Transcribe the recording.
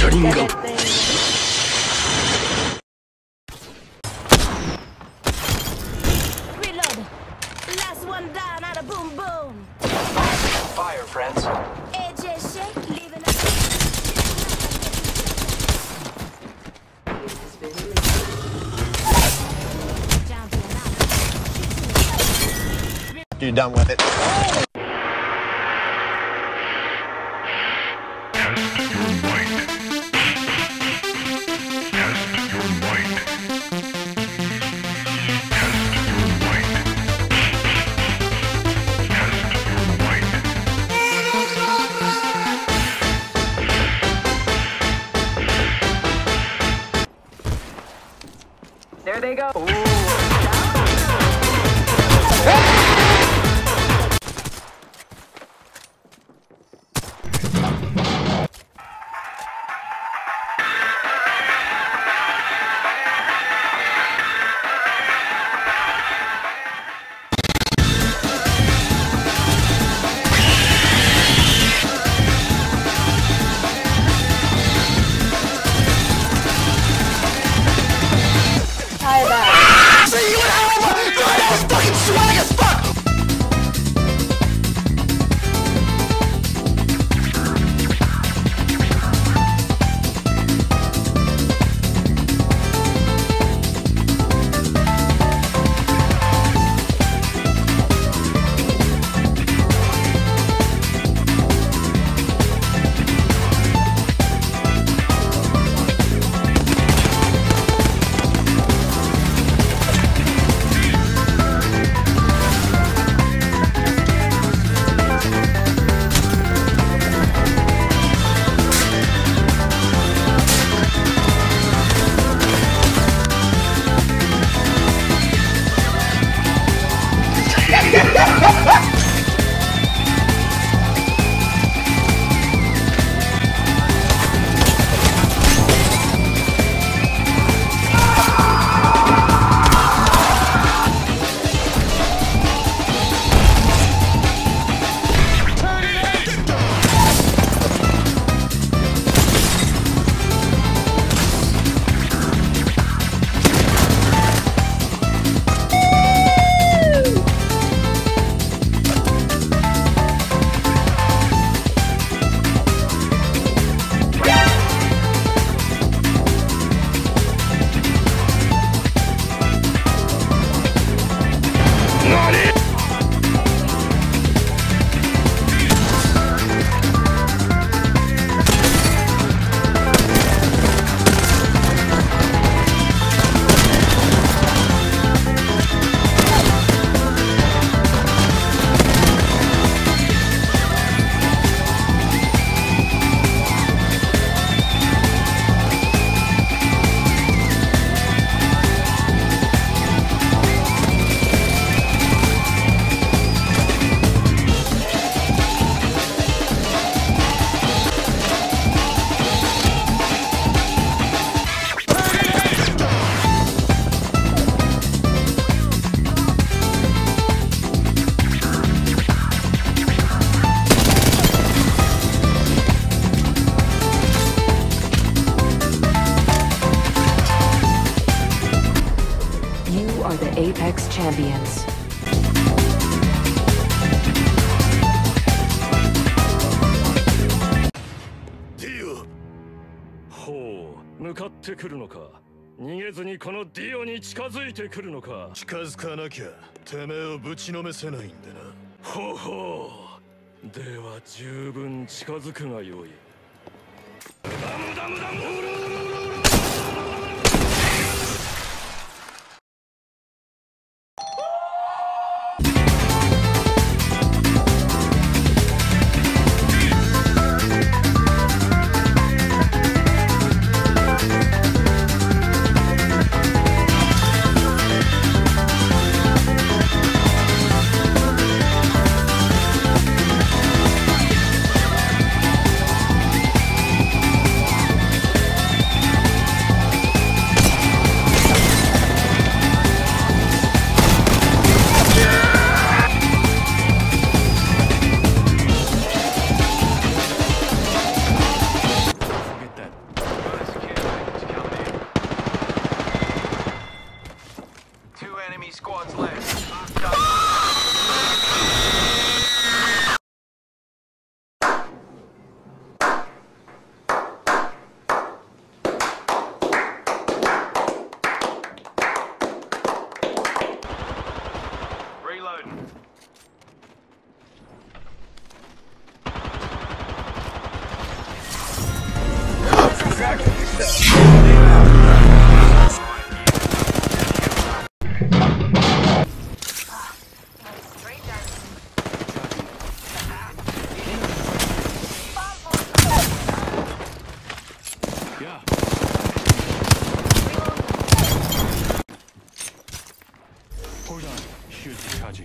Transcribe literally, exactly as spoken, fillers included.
Reload. Last one down out of boom boom. Fire, friends. A J shake, leaving You done with it? There they go. Ooh. are the Apex champions. Dio! ほう、向かってくるのか。逃げずにこのディオに近づいてくるのか。 近づかなきゃてめえをぶちのめせないんでな。 ほうほう。では十分近づくがよい。ダムダムダム。 Yeah. Hold on. Shield charging.